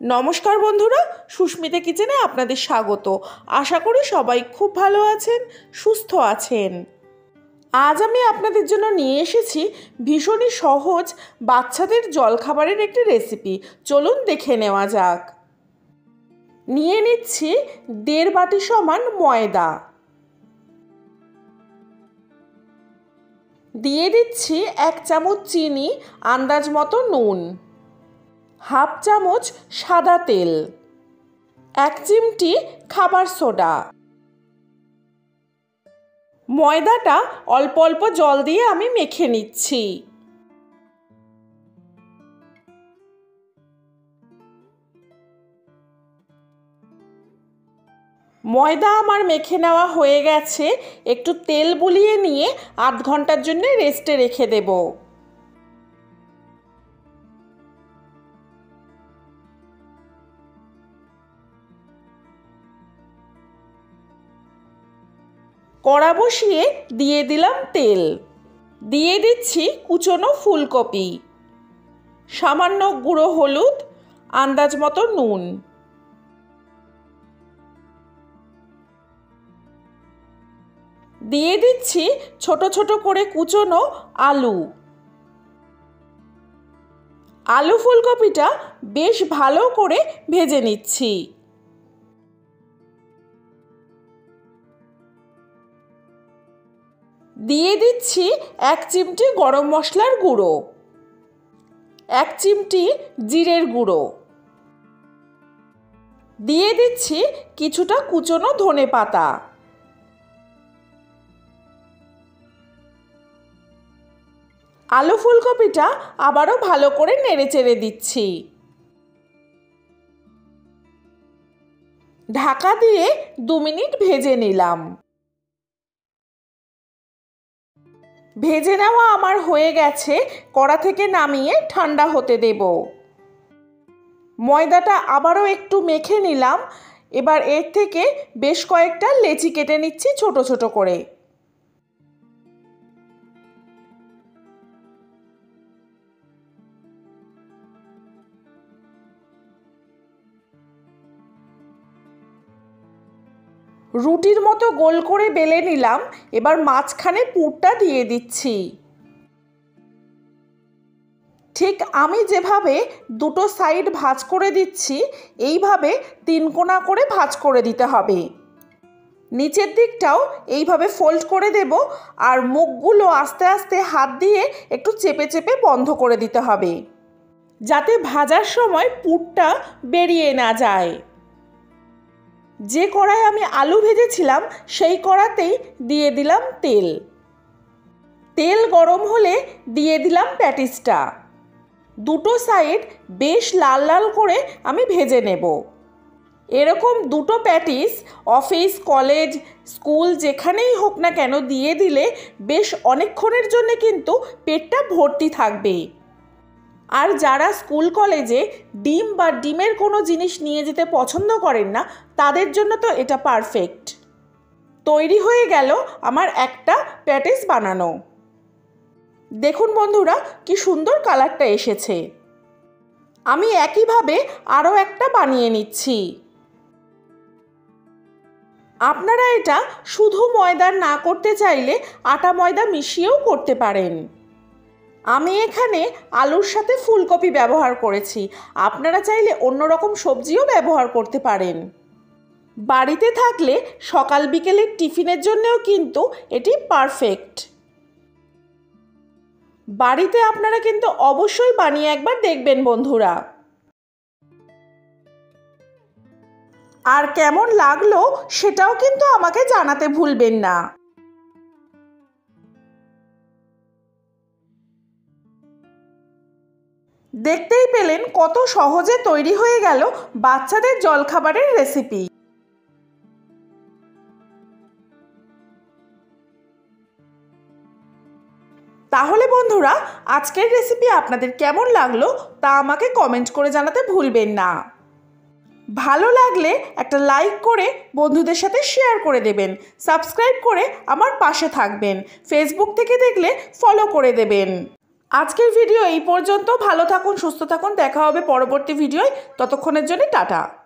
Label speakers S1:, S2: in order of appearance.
S1: নমস্কার বন্ধুরা, সুস্মিতা কিচেনে আপনাদের স্বাগত। আশা করি সবাই খুব ভালো আছেন, সুস্থ আছেন। আজ আমি আপনাদের জন্য নিয়ে এসেছি ভীষণই সহজ বাচ্চাদের জলখাবারের একটি রেসিপি। চলুন দেখে নেওয়া যাক। নিয়ে নিচ্ছি 1.5 বাটি সমান ময়দা, দিয়ে দিচ্ছি 1 চামচ চিনি, আন্দাজ মতো নুন, হাফ চামচ সাদা তেল, 1 চিমটি খাবার সোডা। ময়দাটা অল্প অল্প জল দিয়ে আমি মেখে নিচ্ছি। ময়দা আমার মেখে নেওয়া হয়ে গেছে। একটু তেল বুলিয়ে নিয়ে আধ ঘন্টার জন্য রেস্টে রেখে দেব। কড়া বসিয়ে দিয়ে দিলাম তেল, দিয়ে দিচ্ছি কুচনো ফুলকপি, সামান্য গুঁড়ো হলুদ, আন্দাজ মতো নুন, দিয়ে দিচ্ছি ছোট ছোট করে কুচনো আলু। আলু ফুলকপিটা বেশ ভালো করে ভেজে নিচ্ছি। দিয়ে দিচ্ছি 1 চিমটি গরম মশলার গুঁড়ো, 1 চিমটি জিরের গুঁড়ো, দিয়ে দিচ্ছি কিছুটা কুচনো ধনেপাতা। আলু ফুলকপিটা আবারও ভালো করে নেড়েচেড়ে দিচ্ছি। ঢাকা দিয়ে 2 মিনিট ভেজে নিলাম। ভেজে নেওয়া আমার হয়ে গেছে। কড়া থেকে নামিয়ে ঠান্ডা হতে দেব। ময়দাটা আবারও একটু মেখে নিলাম। এবার এর থেকে বেশ কয়েকটা লেচি কেটে নিচ্ছি ছোট ছোট করে। রুটির মতো গোল করে বেলে নিলাম। এবার মাঝখানে পুরটা দিয়ে দিচ্ছি। ঠিক আমি যেভাবে দুটো সাইড ভাঁজ করে দিচ্ছি, এইভাবে 3 কোণা করে ভাঁজ করে দিতে হবে। নিচের দিকটাও এইভাবে ফোল্ড করে দেব। আর মুখগুলো আস্তে আস্তে হাত দিয়ে একটু চেপে চেপে বন্ধ করে দিতে হবে, যাতে ভাজার সময় পুরটা বেরিয়ে না যায়। যে কড়াই আমি আলু ভেজেছিলাম সেই কড়াতেই দিয়ে দিলাম তেল। তেল গরম হলে দিয়ে দিলাম প্যাটিসটা। দুটো সাইড বেশ লাল লাল করে আমি ভেজে নেব। এরকম দুটো প্যাটিস অফিস, কলেজ, স্কুল যেখানেই হোক না কেন দিয়ে দিলে বেশ অনেকক্ষণের জন্য কিন্তু পেটটা ভর্তি থাকবে। আর যারা স্কুল কলেজে ডিম বা ডিমের কোনো জিনিস নিয়ে যেতে পছন্দ করেন না, তাদের জন্য তো এটা পারফেক্ট। তৈরি হয়ে গেল আমার একটা প্যাটিস বানানো। দেখুন বন্ধুরা, কি সুন্দর কালারটা এসেছে। আমি একইভাবে আরও একটা বানিয়ে নিচ্ছি। আপনারা এটা শুধু ময়দার না করতে চাইলে আটা ময়দা মিশিয়েও করতে পারেন। আমি এখানে আলুর সাথে ফুলকপি ব্যবহার করেছি। আপনারা চাইলে অন্য রকম সবজিও ব্যবহার করতে পারেন। বাড়িতে থাকলে সকাল বিকেলের টিফিনের জন্যও কিন্তু এটি পারফেক্ট। বাড়িতে আপনারা কিন্তু অবশ্যই বানিয়ে একবার দেখবেন বন্ধুরা। আর কেমন লাগলো সেটাও কিন্তু আমাকে জানাতে ভুলবেন না। দেখতেই পেলেন কত সহজে তৈরি হয়ে গেল বাচ্চাদের জলখাবারের রেসিপি। তাহলে বন্ধুরা, আজকের রেসিপি আপনাদের কেমন লাগলো তা আমাকে কমেন্ট করে জানাতে ভুলবেন না। ভালো লাগলে একটা লাইক করে বন্ধুদের সাথে শেয়ার করে দেবেন। সাবস্ক্রাইব করে আমার পাশে থাকবেন। ফেসবুক থেকে দেখলে ফলো করে দেবেন। আজকের ভিডিও এই পর্যন্ত। ভালো থাকুন, সুস্থ থাকুন, দেখা হবে পরবর্তী ভিডিওয়। ততক্ষণের জন্য টাটা।